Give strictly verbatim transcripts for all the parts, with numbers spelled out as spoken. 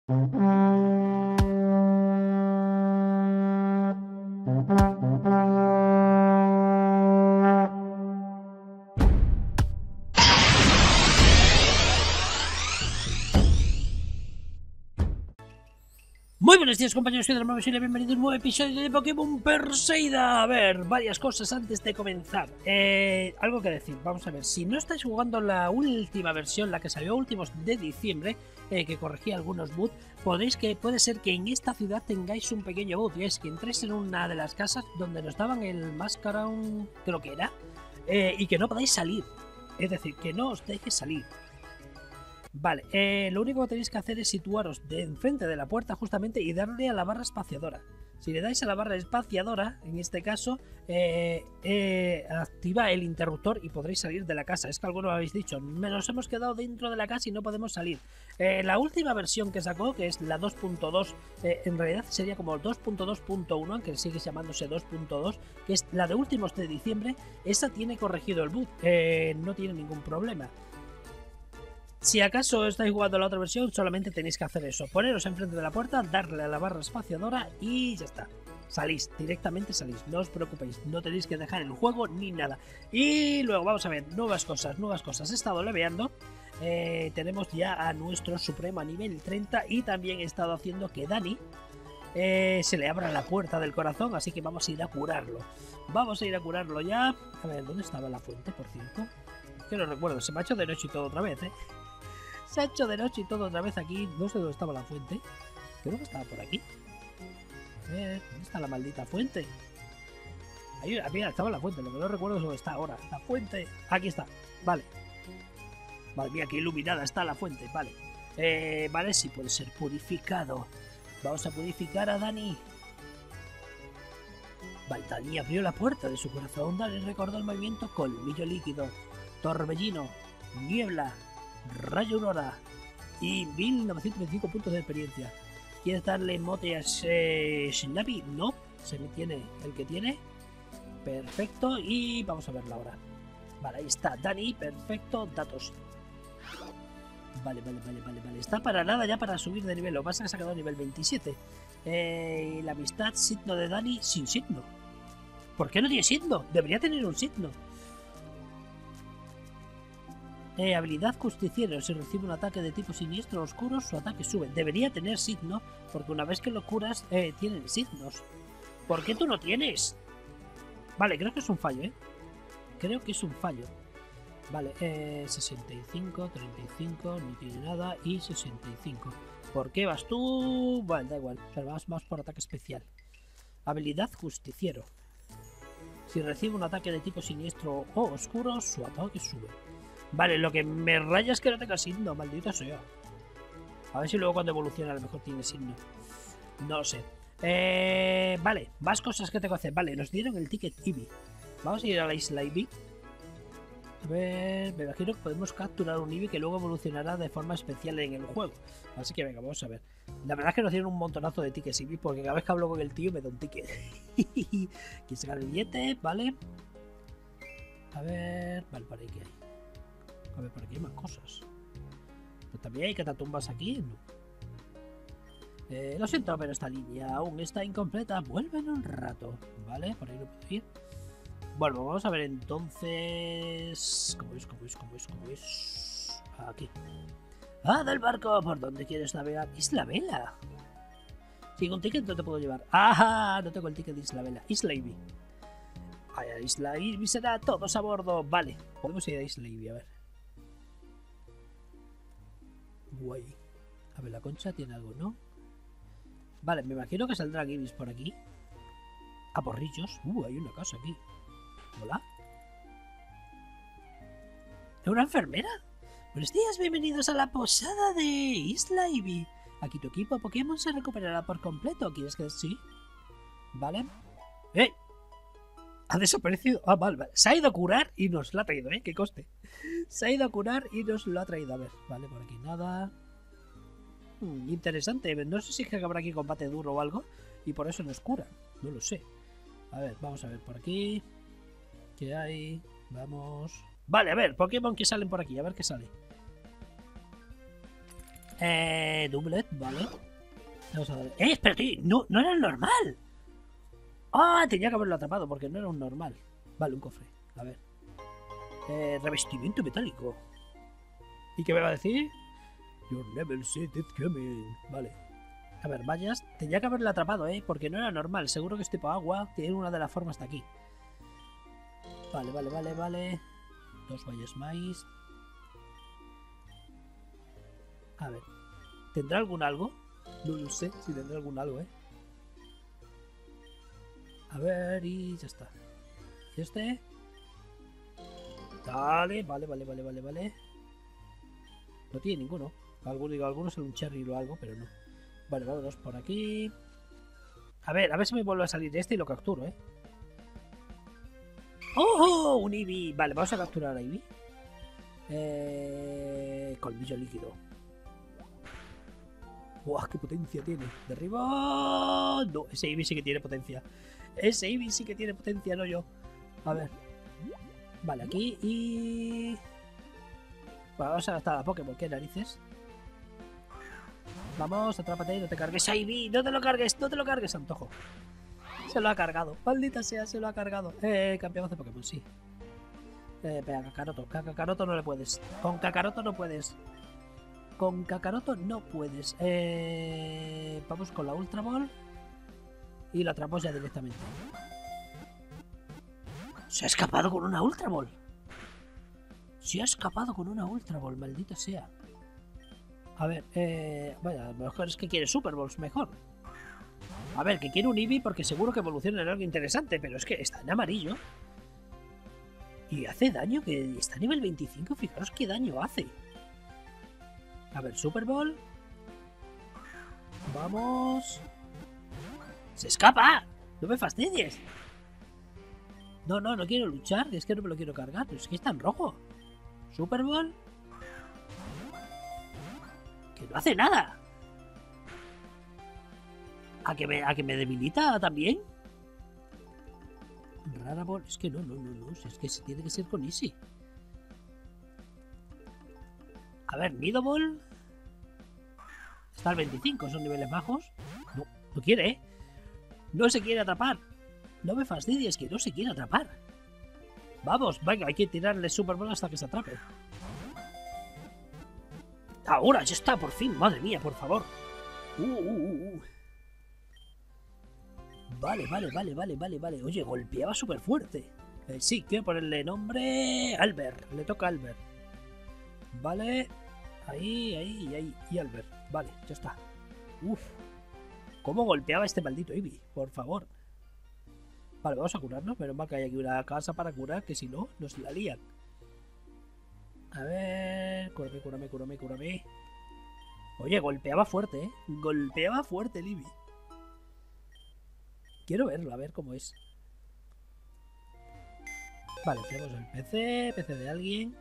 Muy buenos días, compañeros, soy Drama y bienvenidos a un nuevo episodio de Pokémon Perseida. A ver, varias cosas antes de comenzar. Eh, algo que decir, vamos a ver. Si no estáis jugando la última versión, la que salió a últimos de diciembre, eh, que corregía algunos bugs, podéis que puede ser que en esta ciudad tengáis un pequeño bug. Y es que entréis en una de las casas donde nos daban el Mascaron, creo que era, eh, y que no podáis salir. Es decir, que no os deje salir. Vale, eh, lo único que tenéis que hacer es situaros de enfrente de la puerta justamente y darle a la barra espaciadora. Si le dais a la barra espaciadora, en este caso, eh, eh, activa el interruptor y podréis salir de la casa. Es que algunos habéis dicho, nos hemos quedado dentro de la casa y no podemos salir. Eh, la última versión que sacó, que es la dos punto dos, eh, en realidad sería como dos punto dos punto uno, aunque sigue llamándose dos punto dos, que es la de últimos de diciembre. Esa tiene corregido el bug, eh, no tiene ningún problema. Si acaso estáis jugando la otra versión, solamente tenéis que hacer eso. Poneros enfrente de la puerta, darle a la barra espaciadora y ya está. Salís, directamente salís, no os preocupéis, no tenéis que dejar el juego ni nada. Y luego vamos a ver, nuevas cosas, nuevas cosas. He estado leveando, eh, tenemos ya a nuestro Supremo a nivel treinta y también he estado haciendo que Dani eh, se le abra la puerta del corazón, así que vamos a ir a curarlo. Vamos a ir a curarlo ya. A ver, ¿dónde estaba la fuente, por cierto? Que no recuerdo, se me ha hecho de noche y todo otra vez, ¿eh? Se ha hecho de noche y todo otra vez aquí. No sé dónde estaba la fuente. Creo que estaba por aquí. A ver, ¿dónde está la maldita fuente? Ahí, mira, estaba la fuente. Lo que no recuerdo es dónde está ahora. La fuente. Aquí está. Vale. Madre mía, qué iluminada está la fuente. Vale. Eh, vale, sí puede ser purificado. Vamos a purificar a Dani. Vale, Dani abrió la puerta de su corazón. Dani recordó el movimiento colmillo líquido, torbellino, niebla, rayo aurora y mil novecientos veinticinco puntos de experiencia. ¿Quieres darle mote a ese Snappy? No, se me tiene el que tiene. Perfecto, y vamos a verla ahora. Vale, ahí está, Dani, perfecto, datos. Vale, vale, vale, vale, vale. Está para nada ya para subir de nivel. Lo más que ha sacado a nivel veintisiete. Eh, la amistad signo de Dani sin signo. ¿Por qué no tiene signo? Debería tener un signo. Eh, habilidad justiciero. Si recibe un ataque de tipo siniestro o oscuro, su ataque sube. Debería tener signo, porque una vez que lo curas, eh, tienen signos. ¿Por qué tú no tienes? Vale, creo que es un fallo, ¿eh? Creo que es un fallo. Vale, eh, sesenta y cinco, treinta y cinco, no tiene nada, y sesenta y cinco. ¿Por qué vas tú? Vale, da igual, pero vas más por ataque especial. Habilidad justiciero. Si recibe un ataque de tipo siniestro o oscuro, su ataque sube. Vale, lo que me raya es que no tenga signo, maldito sea. A ver si luego cuando evoluciona a lo mejor tiene signo. No lo sé. Eh, vale, más cosas que tengo que hacer. Vale, nos dieron el ticket Eevee. Vamos a ir a la isla Eevee. A ver, me imagino que podemos capturar un Eevee que luego evolucionará de forma especial en el juego. Así que venga, vamos a ver. La verdad es que nos dieron un montonazo de tickets Eevee, porque cada vez que hablo con el tío me da un ticket. Quiero sacar el billete, vale. A ver, vale, por ahí que hay. A ver, por aquí hay más cosas. Pero también hay catatumbas aquí. No. Eh, lo siento, pero esta línea aún está incompleta. Vuelve en un rato. Vale, por ahí no puedo ir. Bueno, vamos a ver entonces. ¿Cómo es? ¿Cómo es? ¿Cómo es? ¿Cómo es? Aquí. Ah, del barco. ¿Por dónde quieres navegar? Isla Vela. Sin un ticket no te puedo llevar. Ah, no tengo el ticket de Isla Vela. Isla Eevee. A Isla Eevee será todos a bordo. Vale, podemos ir a Isla Eevee, a ver. Guay. A ver, la concha tiene algo, ¿no? Vale, me imagino que saldrán Eevees por aquí. A porrillos. Uh, hay una casa aquí. Hola. ¿Es una enfermera? Buenos días, bienvenidos a la posada de Isla Eevee. Aquí tu equipo Pokémon se recuperará por completo. ¿Quieres que sí? Vale. ¡Eh! Ha desaparecido. Ah, vale, vale. Se ha ido a curar y nos lo ha traído, ¿eh? Que coste. Se ha ido a curar y nos lo ha traído. A ver, vale, por aquí nada. Hmm, interesante. No sé si es que habrá aquí combate duro o algo y por eso nos cura. No lo sé. A ver, vamos a ver por aquí. ¿Qué hay? Vamos. Vale, a ver, Pokémon que salen por aquí. A ver qué sale. Eh, Doublet, vale. Vamos a ver. ¡Eh, espérate! No, no era el normal. Ah, tenía que haberlo atrapado porque no era un normal. Vale, un cofre. A ver. Eh, revestimiento metálico. ¿Y qué me va a decir? Your never see death coming. Vale. A ver, vallas. Tenía que haberlo atrapado, ¿eh? Porque no era normal. Seguro que es tipo agua. Tiene una de las formas de aquí. Vale, vale, vale, vale. Dos vallas más. A ver. ¿Tendrá algún algo? No lo sé si tendrá algún algo, ¿eh? A ver, y ya está. ¿Y este? Dale, vale, vale, vale, vale, vale. No tiene ninguno. Alguno, digo, algunos son un cherry o algo, pero no. Vale, vámonos por aquí. A ver, a ver si me vuelve a salir este y lo capturo, ¿eh? ¡Oh! Un Eevee. Vale, vamos a capturar a Eevee. Eh... Colmillo líquido. ¡Buah! ¡Qué potencia tiene! ¡Derriba! No, ese Eevee sí que tiene potencia. Ese Eevee sí que tiene potencia, no yo. A ver. Vale, aquí y... Bueno, vamos a gastar a Pokémon. ¿Qué narices? Vamos, atrápate y no te cargues a Eevee. No te lo cargues, no te lo cargues, antojo. Se lo ha cargado. Maldita sea, se lo ha cargado. Eh, cambiamos de Pokémon, sí. Eh, espera, Kakaroto. Kakaroto no le puedes. Con Kakaroto no puedes. Con Kakaroto no puedes. Eh, vamos con la Ultra Ball. Y la atrapamos ya directamente. Se ha escapado con una Ultra Ball. Se ha escapado con una Ultra Ball, maldita sea. A ver, eh... bueno, a lo mejor es que quiere Super Balls, mejor. A ver, que quiere un Eevee porque seguro que evoluciona en algo interesante, pero es que está en amarillo. Y hace daño, que está a nivel veinticinco, fijaros qué daño hace. A ver, Super Ball. Vamos. ¡Se escapa! ¡No me fastidies! No, no, no quiero luchar, es que no me lo quiero cargar, pero es que está en rojo. Super Ball. Que no hace nada. ¿A que me, a que me debilita también? Rara Ball. Es que no, no, no, no. Es que se tiene que ser con Easy. A ver, Nido Ball. Está al veinticinco, son niveles bajos. No, no quiere, ¿eh? No se quiere atrapar. No me fastidies, que no se quiere atrapar. Vamos, venga, hay que tirarle Super Ball hasta que se atrape. Ahora, ya está, por fin, madre mía, por favor. Uh, uh, uh. Vale, vale, vale, vale, vale, vale. Oye, golpeaba súper fuerte. Eh, sí, quiero ponerle nombre... Albert, le toca a Albert. Vale. Ahí, ahí, ahí. Y Albert. Vale, ya está. Uf. ¿Cómo golpeaba este maldito Eevee? Por favor. Vale, vamos a curarnos. Menos mal que hay aquí una casa para curar, que si no, nos la lían. A ver... Cúrame, cúrame, cúrame, cúrame. Oye, golpeaba fuerte, ¿eh? Golpeaba fuerte el Eevee. Quiero verlo, a ver cómo es. Vale, tenemos el P C, P C de alguien.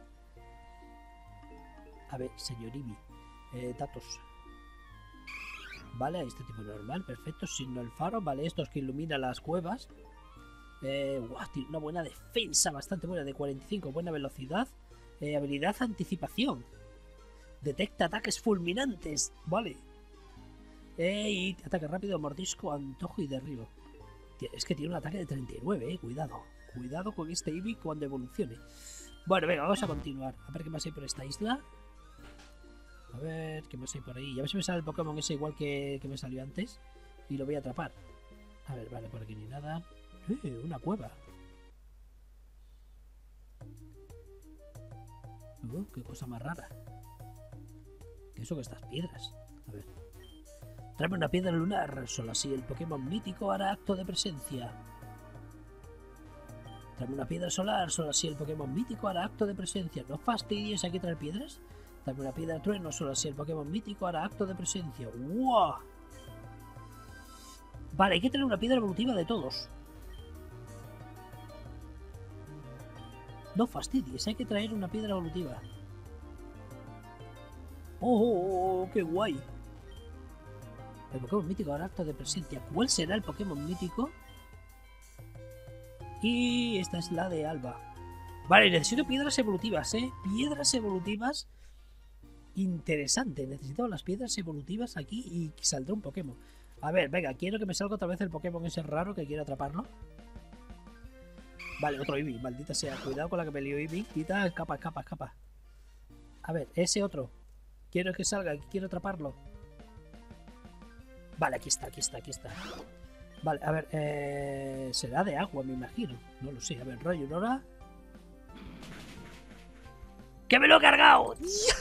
A ver, señor Eevee. Eh, datos. Vale, este tipo normal, perfecto. Signo el faro, vale, estos que iluminan las cuevas. Eh, wow, tiene una buena defensa, bastante buena, de cuarenta y cinco, buena velocidad. Eh, habilidad anticipación. Detecta ataques fulminantes, vale. Eh, y ataque rápido, mordisco, antojo y derribo. Es que tiene un ataque de treinta y nueve, eh, cuidado. Cuidado con este Eevee cuando evolucione. Bueno, venga, vamos a continuar. A ver qué más hay por esta isla. A ver, ¿qué más hay por ahí? Ya ver si me sale el Pokémon ese igual que, que me salió antes. Y lo voy a atrapar. A ver, vale, por aquí ni nada. Eh, una cueva. Uh, qué cosa más rara. ¿Qué son estas piedras? A ver. Tráeme una piedra lunar. Solo así el Pokémon mítico hará acto de presencia. Tráeme una piedra solar. Solo así el Pokémon mítico hará acto de presencia. No fastidies, hay que traer piedras. Tráeme una piedra trueno. Solo así el Pokémon mítico hará acto de presencia. ¡Wow! Vale, hay que tener una piedra evolutiva de todos. No fastidies, hay que traer una piedra evolutiva. ¡Oh, oh, oh, qué guay! El Pokémon mítico hará acto de presencia. ¿Cuál será el Pokémon mítico? Y esta es la de Alba. Vale, necesito piedras evolutivas, ¿eh? Piedras evolutivas. Interesante. Necesito las piedras evolutivas aquí y saldrá un Pokémon. A ver, venga, quiero que me salga otra vez el Pokémon ese raro que quiero atraparlo. Vale, otro Eevee, maldita sea. Cuidado con la que me lío Eevee. Quita, escapa, escapa, escapa. A ver, ese otro. Quiero que salga, quiero atraparlo. Vale, aquí está, aquí está, aquí está. Vale, a ver, eh, será de agua, me imagino. No lo sé, a ver, rayo Aurora. ¡Que me lo he cargado!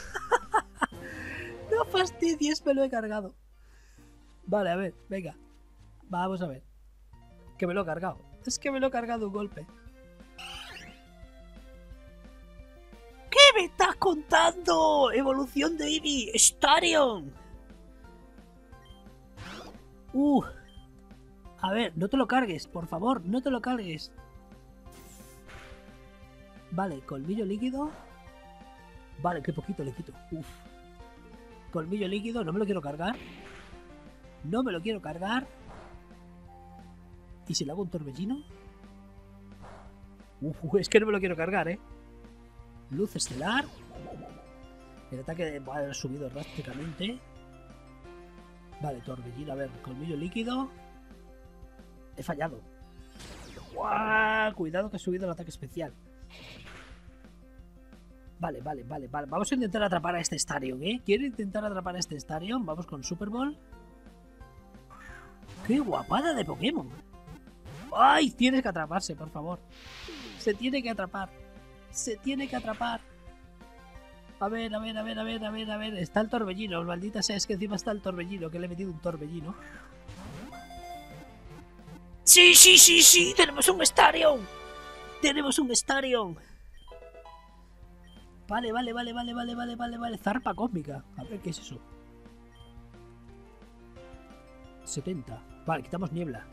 No fastidies, me lo he cargado. Vale, a ver, venga. Vamos a ver. Que me lo he cargado. Es que me lo he cargado un golpe. ¿Qué me estás contando? Evolución de Eevee. Starion. Uh. A ver, no te lo cargues, por favor, no te lo cargues. Vale, colmillo líquido. Vale, qué poquito le quito. Uf. Colmillo líquido, no me lo quiero cargar. No me lo quiero cargar. ¿Y si le hago un torbellino? Uf, es que no me lo quiero cargar, ¿eh? Luz estelar. El ataque va a haber subido drásticamente. Vale, torbellino, a ver, colmillo líquido. He fallado. ¡Guau! Cuidado que ha subido el ataque especial. Vale, vale, vale, vale. Vamos a intentar atrapar a este Starion, ¿eh? ¿Quiero intentar atrapar a este Starion? Vamos con Super Ball. ¡Qué guapada de Pokémon! ¡Ay! Tienes que atraparse, por favor. Se tiene que atrapar. Se tiene que atrapar. A ver, a ver, a ver, a ver, a ver, a ver. Está el torbellino. Maldita sea, es que encima está el torbellino. Que le he metido un torbellino. ¡Sí, sí, sí, sí! ¡Tenemos un Starion! ¡Tenemos un Starion! Vale, vale, vale, vale, vale, vale, vale, vale. Zarpa cósmica. A ver, ¿qué es eso? setenta. Vale, quitamos niebla.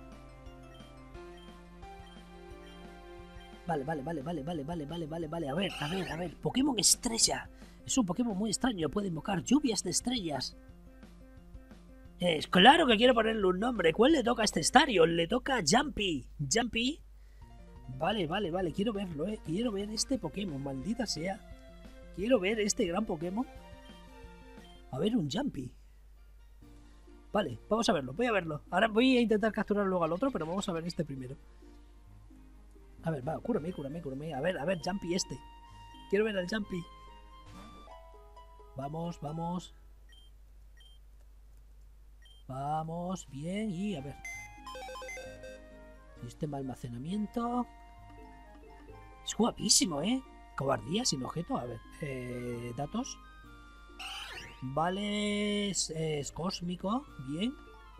Vale, vale, vale, vale, vale, vale, vale, vale, vale. A ver, a ver, a ver. Pokémon estrella. Es un Pokémon muy extraño. Puede invocar lluvias de estrellas. Es claro que quiero ponerle un nombre. ¿Cuál le toca a este Starion? Le toca a Jumpy. Jumpy. Vale, vale, vale. Quiero verlo, eh. Quiero ver este Pokémon, maldita sea. Quiero ver este gran Pokémon. A ver, un Jumpy. Vale, vamos a verlo. Voy a verlo. Ahora voy a intentar capturar luego al otro, pero vamos a ver este primero. A ver, va, cúrame, cúrame, cúrame. A ver, a ver, Jumpy este. Quiero ver al Jumpy. Vamos, vamos. Vamos, bien, y a ver. Sistema de almacenamiento. Es guapísimo, ¿eh? Cobardía sin objeto. A ver, eh, datos. Vale, es, es cósmico. Bien.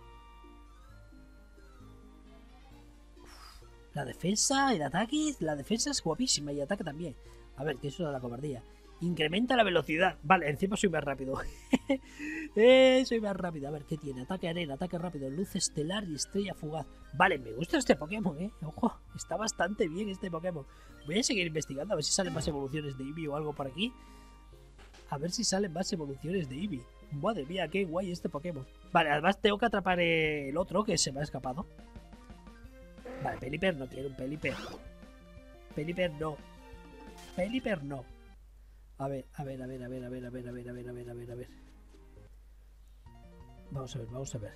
Uf, la defensa, el ataque. La defensa es guapísima y el ataque también. A ver, que eso de la cobardía. Incrementa la velocidad. Vale, encima soy más rápido. eh, soy más rápido. A ver, ¿qué tiene? Ataque arena, ataque rápido, luz estelar y estrella fugaz. Vale, me gusta este Pokémon, ¿eh? Ojo, está bastante bien este Pokémon. Voy a seguir investigando a ver si salen más evoluciones de Eevee o algo por aquí. A ver si salen más evoluciones de Eevee. Madre mía, qué guay este Pokémon. Vale, además tengo que atrapar el otro que se me ha escapado. Vale, Pelipper no quiere un Pelipper. Pelipper no. Pelipper no. A ver, a ver, a ver, a ver, a ver, a ver, a ver, a ver, a ver, a ver, a ver. Vamos a ver, vamos a ver.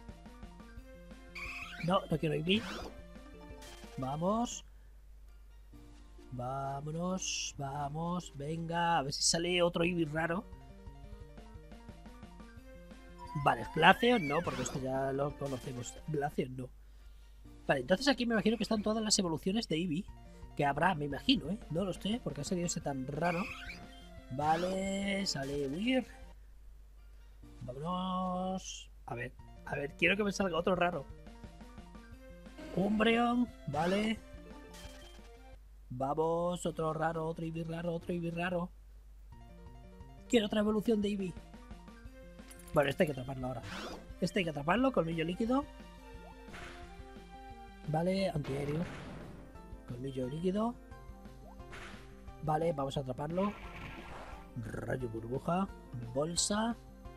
No, no quiero Eevee. Vamos. Vámonos, vamos, venga, a ver si sale otro Eevee raro. Vale, Glaceon no, porque esto ya lo conocemos. Glaceon no. Vale, entonces aquí me imagino que están todas las evoluciones de Eevee. Que habrá, me imagino, ¿eh? No lo sé, porque ha salido ese tan raro. Vale, sale Weird. Vámonos. A ver, a ver, quiero que me salga otro raro. Umbreon, vale. Vamos, otro raro, otro Eevee raro, otro Eevee raro. Quiero otra evolución de Eevee. Bueno, este hay que atraparlo ahora. Este hay que atraparlo, colmillo líquido. Vale, antiaéreo. Colmillo líquido. Vale, vamos a atraparlo. Rayo burbuja. Bolsa.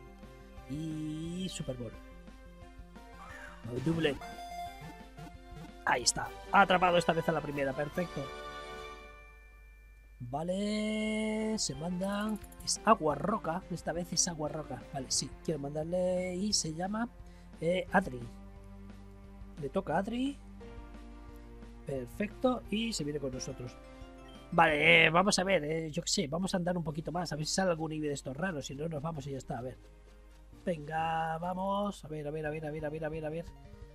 Y Super Ball. Doble. Ahí está. Ha atrapado esta vez a la primera. Perfecto. Vale, se mandan... Es agua roca, esta vez es agua roca. Vale, sí, quiero mandarle y se llama eh, Adri. Le toca a Adri. Perfecto, y se viene con nosotros. Vale, eh, vamos a ver, eh, yo qué sé, vamos a andar un poquito más, a ver si sale algún I B de estos raros, si no nos vamos y ya está, a ver. Venga, vamos, a ver, a ver, a ver, a ver, a ver, a ver, a ver.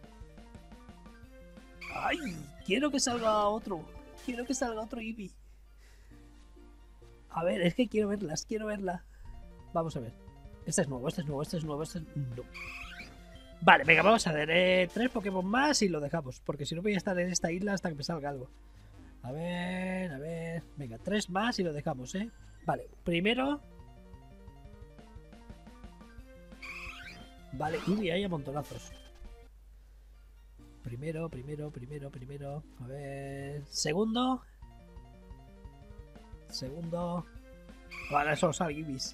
¡Ay! Quiero que salga otro, quiero que salga otro I B. A ver, es que quiero verlas, quiero verla. Vamos a ver. Este es nuevo, este es nuevo, este es nuevo, este es... No. Vale, venga, vamos a ver. Eh, tres Pokémon más y lo dejamos. Porque si no voy a estar en esta isla hasta que me salga algo. A ver, a ver. Venga, tres más y lo dejamos, ¿eh? Vale, primero... Vale, uy, hay a montonazos. Primero, primero, primero, primero. A ver... Segundo... Segundo. Vale, esos son Ibis.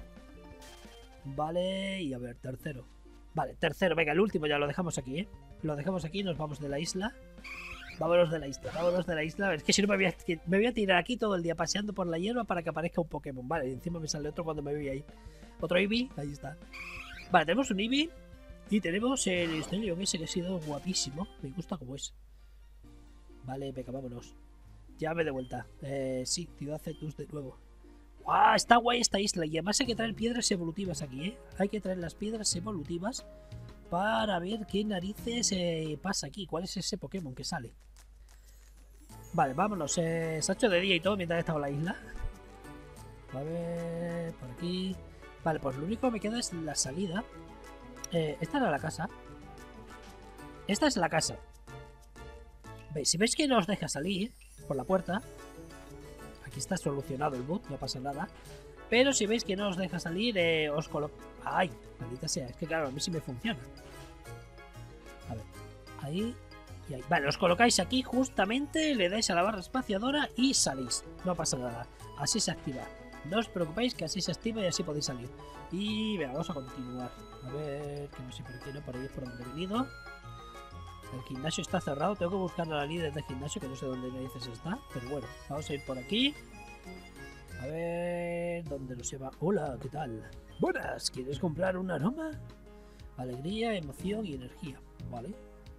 Vale, y a ver, tercero. Vale, tercero, venga, el último ya lo dejamos aquí, ¿eh? Lo dejamos aquí y nos vamos de la isla. Vámonos de la isla, vámonos de la isla. Es que si no me voy, a, me voy a tirar aquí todo el día paseando por la hierba para que aparezca un Pokémon. Vale, y encima me sale otro cuando me voy ahí. Otro Eevee, ahí está. Vale, tenemos un Eevee. Y tenemos el Stelion ese que ha sido guapísimo. Me gusta como es. Vale, venga, vámonos. Ya me de vuelta. Eh, sí, Ciudad Cetus de nuevo. ¡Guau! Está guay esta isla. Y además hay que traer piedras evolutivas aquí, ¿eh? Hay que traer las piedras evolutivas para ver qué narices eh, pasa aquí. ¿Cuál es ese Pokémon que sale? Vale, vámonos. Eh, se ha hecho de día y todo mientras he estado en la isla. A ver, por aquí. Vale, pues lo único que me queda es la salida. Eh, esta era la casa. Esta es la casa. ¿Veis? Si veis que no os deja salir por la puerta, aquí está solucionado el bug, no pasa nada. Pero si veis que no os deja salir, eh, os coloco... ¡Ay! Maldita sea, es que claro, a mí sí me funciona. A ver, ahí y ahí. Vale, os colocáis aquí justamente, le dais a la barra espaciadora y salís. No pasa nada, así se activa. No os preocupéis que así se activa y así podéis salir. Y venga, vamos a continuar. A ver, que no sé por qué no, por ahí es por donde he venido. El gimnasio está cerrado, tengo que buscar a la líder del gimnasio, que no sé dónde narices está. Pero bueno, vamos a ir por aquí. A ver, ¿dónde nos lleva? Hola, ¿qué tal? Buenas, ¿quieres comprar un aroma? Alegría, emoción y energía. Vale.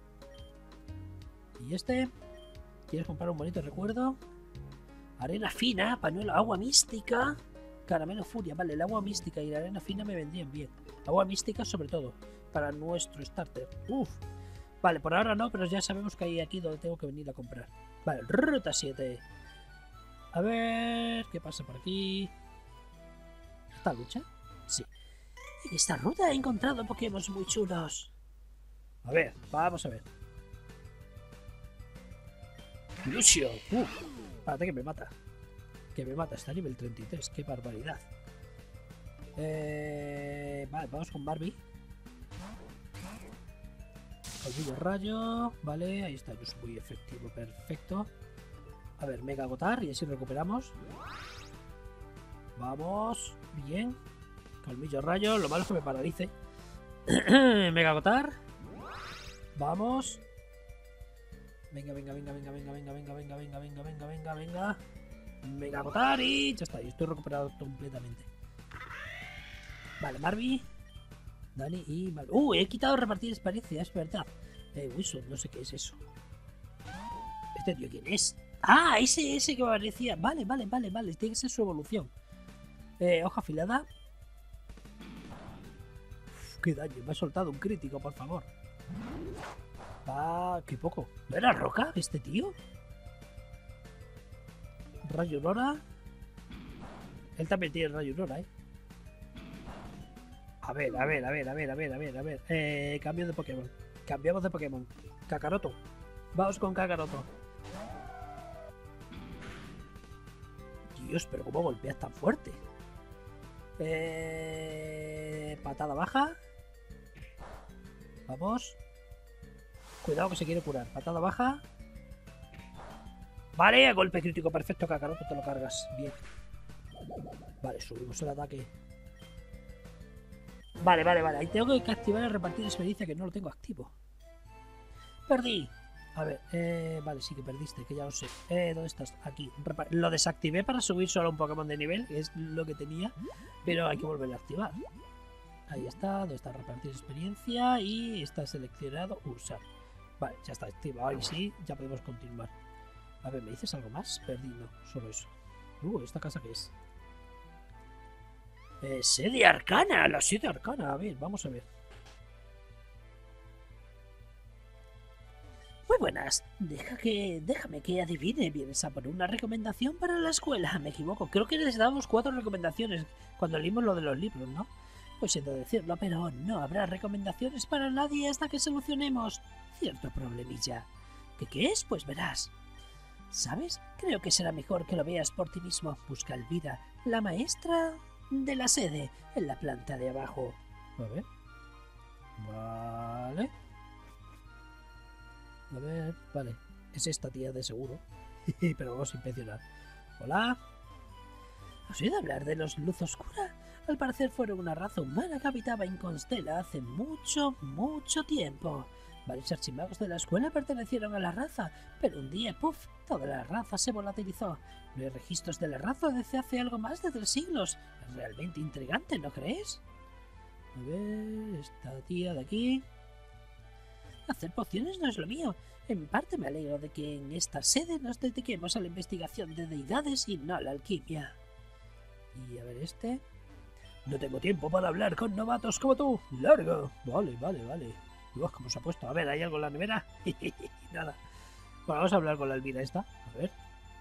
¿Y este? ¿Quieres comprar un bonito recuerdo? Arena fina, pañuelo, agua mística, caramelo furia. Vale, el agua mística y la arena fina me vendrían bien. Agua mística sobre todo, para nuestro starter. Uf. Vale, por ahora no, pero ya sabemos que hay aquí donde tengo que venir a comprar. Vale, ruta siete. A ver, ¿qué pasa por aquí? ¿Esta lucha? Sí. En esta ruta he encontrado Pokémon muy chulos. A ver, vamos a ver. Lucio. Uh, espérate que me mata. Que me mata, está a nivel treinta y tres. Qué barbaridad. Eh, vale, vamos con Barbie. Colmillo rayo. Vale, ahí está, no es muy efectivo. Perfecto. A ver, mega agotar y así recuperamos. Vamos. Bien. Colmillo rayo. Lo malo es que me paralice. Mega agotar. Vamos. Venga, venga, venga, venga, venga, venga, venga, venga, venga, venga, venga, venga, venga. Mega agotar y ya está. Yo estoy recuperado completamente. Vale, Barbie. Dani y... Mal... Uh, he quitado repartir experiencia, es verdad. Eh, Wilson, no sé qué es eso. ¿Este tío quién es? Ah, ese, ese que me parecía. Vale, vale, vale, vale. Tiene que ser su evolución. Eh, hoja afilada. Uf, qué daño. Me ha soltado un crítico, por favor. Ah, qué poco. ¿No era roca este tío? Rayo Aurora. Él también tiene Rayo Aurora, eh. A ver, a ver, a ver, a ver, a ver, a ver, a ver. Eh, cambio de Pokémon. Cambiamos de Pokémon. Kakaroto. Vamos con Kakaroto. Dios, pero ¿cómo golpeas tan fuerte? Eh, patada baja. Vamos. Cuidado que se quiere curar. Patada baja. Vale, golpe crítico perfecto. Kakaroto, te lo cargas. Bien. Vale, subimos el ataque. Vale, vale, vale. Ahí tengo que activar el repartir experiencia que no lo tengo activo. Perdí. A ver, eh, vale, sí que perdiste, que ya lo sé. Eh, ¿dónde estás? Aquí. Repa- Lo desactivé para subir solo un Pokémon de nivel, que es lo que tenía, pero hay que volverlo a activar. Ahí está, donde está repartir experiencia y está seleccionado usar. Vale, ya está activado, ahí sí, ya podemos continuar. A ver, ¿me dices algo más? Perdido, solo eso. Uh, ¿esta casa qué es? Eh, sede arcana, la sede arcana, a ver, vamos a ver. Muy buenas, Deja que, déjame que adivine, vienes a por una recomendación para la escuela, me equivoco, creo que les damos cuatro recomendaciones cuando leímos lo de los libros, ¿no? Pues siento decirlo, pero no habrá recomendaciones para nadie hasta que solucionemos cierto problemilla. ¿Qué qué es? Pues verás. ¿Sabes? Creo que será mejor que lo veas por ti mismo. Busca a Elvira, la maestra de la sede, en la planta de abajo. A ver. Vale. A ver, vale. Es esta tía de seguro. Pero vamos a inspeccionar. Hola. ¿Has oído hablar de los Luz Oscura? Al parecer fueron una raza humana que habitaba en Constela hace mucho, mucho tiempo. Varios archimagos de la escuela pertenecieron a la raza, pero un día, puff, toda la raza se volatilizó. No hay registros de la raza desde hace algo más de tres siglos. Es realmente intrigante, ¿no crees? A ver, esta tía de aquí. Hacer pociones no es lo mío. En parte me alegro de que en esta sede nos dediquemos a la investigación de deidades y no a la alquimia. Y a ver este. No tengo tiempo para hablar con novatos como tú. Largo. Vale, vale, vale. Dios, ¿cómo se ha puesto? A ver, ¿hay algo en la nevera? Nada. Bueno, vamos a hablar con la Elvira esta. A ver.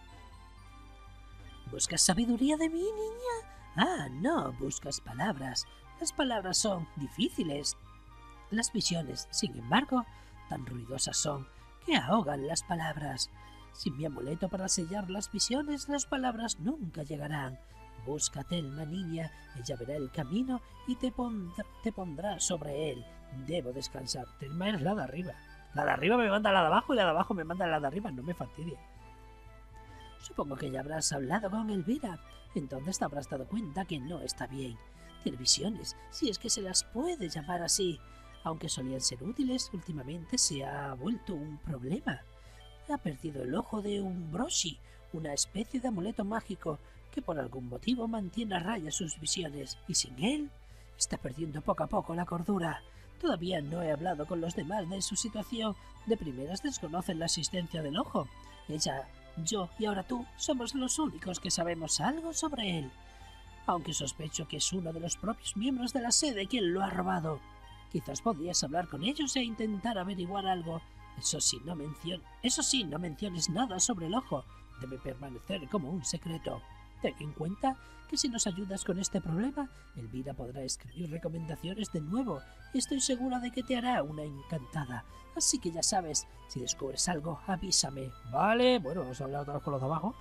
¿Buscas sabiduría de mí, niña? Ah, no, buscas palabras. Las palabras son difíciles. Las visiones, sin embargo, tan ruidosas son que ahogan las palabras. Sin mi amuleto para sellar las visiones, las palabras nunca llegarán. Busca a Telma, niña, ella verá el camino y te, pondrá, te pondrá sobre él. Debo descansar. Telma es la de arriba. La de arriba me manda a la de abajo y la de abajo me manda a la de arriba. No me fastidie. Supongo que ya habrás hablado con Elvira. Entonces te habrás dado cuenta que no está bien. Tiene visiones, si es que se las puede llamar así. Aunque solían ser útiles, últimamente se ha vuelto un problema. Ha perdido el ojo de un broshi, una especie de amuleto mágico que por algún motivo mantiene a raya sus visiones, y sin él está perdiendo poco a poco la cordura. Todavía no he hablado con los demás de su situación. De primeras desconocen la existencia del ojo. Ella, yo y ahora tú somos los únicos que sabemos algo sobre él. Aunque sospecho que es uno de los propios miembros de la sede quien lo ha robado. Quizás podrías hablar con ellos e intentar averiguar algo. Eso sí, no mencion... Eso sí, no menciones nada sobre el ojo. Debe permanecer como un secreto. Ten en cuenta que si nos ayudas con este problema, Elvira podrá escribir recomendaciones de nuevo y estoy segura de que te hará una encantada. Así que ya sabes, si descubres algo, avísame. Vale, bueno, vamos a hablar otra vez con los de abajo.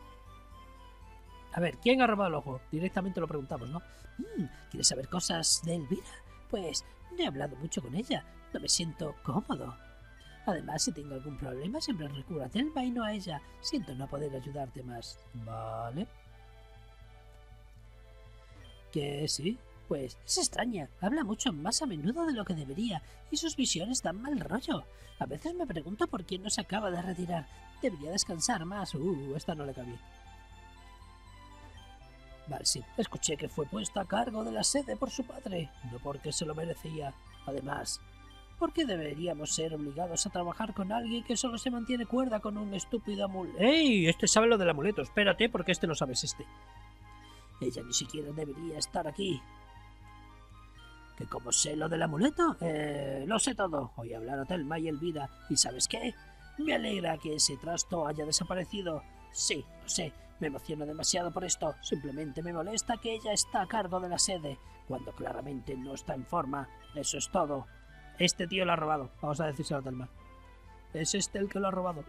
A ver, ¿quién ha robado el ojo? Directamente lo preguntamos, ¿no? Mm, ¿Quieres saber cosas de Elvira? Pues no he hablado mucho con ella, no me siento cómodo. Además, si tengo algún problema, siempre recurro a Telma y no a ella. Siento no poder ayudarte más. Vale. ¿Que sí? Pues es extraña, habla mucho más a menudo de lo que debería y sus visiones dan mal rollo. A veces me pregunto por qué no se acaba de retirar. Debería descansar más. Uh, esta no le cabía. Vale, sí, escuché que fue puesta a cargo de la sede por su padre, no porque se lo merecía. Además, ¿por qué deberíamos ser obligados a trabajar con alguien que solo se mantiene cuerda con un estúpido amuleto? ¡Ey! Este sabe lo del amuleto, espérate, porque este no sabes este. Ella ni siquiera debería estar aquí. ¿Que como sé lo del amuleto? Eh, lo sé todo. Voy a hablar a Telma y Elvira. ¿Y sabes qué? Me alegra que ese trasto haya desaparecido. Sí, lo sé. Me emociono demasiado por esto. Simplemente me molesta que ella está a cargo de la sede, cuando claramente no está en forma. Eso es todo. Este tío lo ha robado. Vamos a decírselo a Telma. Es este el que lo ha robado.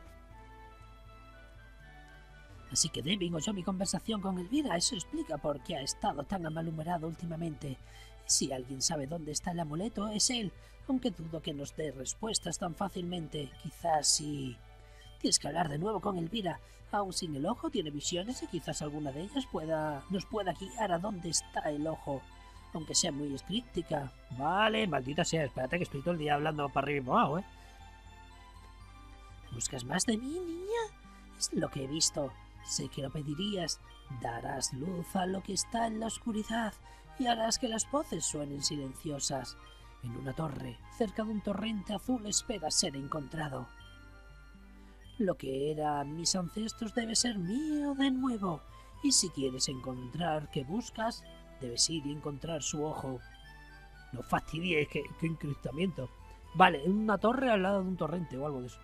Así que Devin oyó mi conversación con Elvira. Eso explica por qué ha estado tan malhumorado últimamente. Si alguien sabe dónde está el amuleto, es él. Aunque dudo que nos dé respuestas tan fácilmente. Quizás sí... Tienes que hablar de nuevo con Elvira. Aún sin el ojo tiene visiones y quizás alguna de ellas pueda nos pueda guiar a dónde está el ojo. Aunque sea muy escríptica. Vale, maldita sea. Espérate que estoy todo el día hablando para arriba y para abajo, ¿eh? ¿Buscas más de mí, niña? Es lo que he visto. Sé que lo pedirías. Darás luz a lo que está en la oscuridad y harás que las voces suenen silenciosas. En una torre, cerca de un torrente azul, espera ser encontrado. Lo que eran mis ancestros debe ser mío de nuevo. Y si quieres encontrar qué buscas, debes ir y encontrar su ojo. No fastidies, qué, qué encriptamiento. Vale, en una torre al lado de un torrente o algo de eso.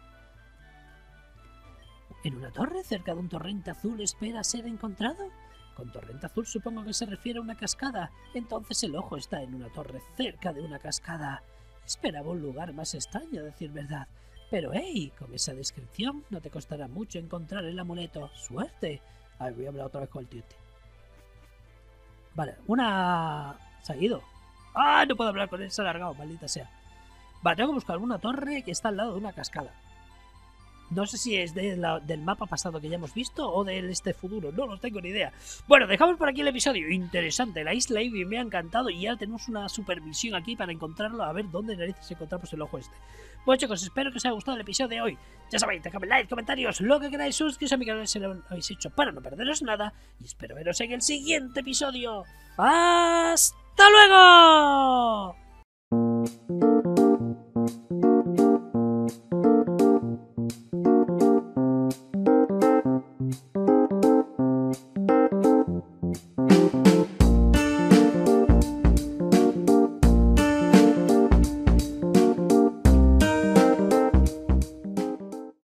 ¿En una torre cerca de un torrente azul espera ser encontrado? Con torrente azul supongo que se refiere a una cascada. Entonces el ojo está en una torre cerca de una cascada. Esperaba un lugar más extraño, a decir verdad. Pero hey, con esa descripción no te costará mucho encontrar el amuleto. ¡Suerte! A ver, voy a hablar otra vez con el tío este. Vale, una... Se ha ido. ¡Ah! No puedo hablar con él, se ha alargado, maldita sea. Vale, tengo que buscar una torre que está al lado de una cascada. No sé si es de la, del mapa pasado que ya hemos visto o del este futuro, no lo tengo ni idea. Bueno, dejamos por aquí el episodio. Interesante, la isla Ivy me ha encantado y ya tenemos una supervisión aquí para encontrarlo, a ver dónde narices encontramos el ojo este. Bueno chicos, espero que os haya gustado el episodio de hoy. Ya sabéis, dejadme like, comentarios, lo que queráis, suscribiros a mi canal si lo habéis hecho para no perderos nada. Y espero veros en el siguiente episodio. ¡Hasta luego!